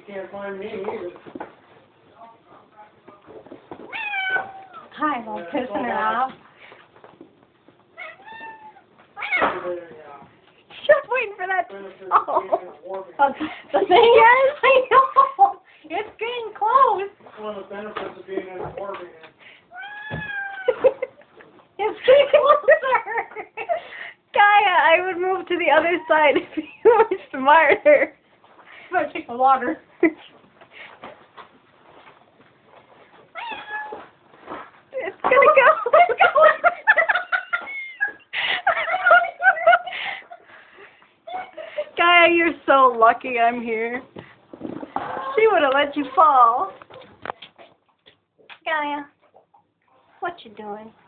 can't find me either. Hi, I'm pissing her off. Just waiting for that. Oh. The thing is, I know. It's getting close. One of the benefits of being in the orbit. It's getting closer. Gaia, I would move to the other side if you were smarter. I'm going to take the water. It's going to go. It's going. Gaia, you're so lucky I'm here. She would have let you fall. Gaia, what you doing?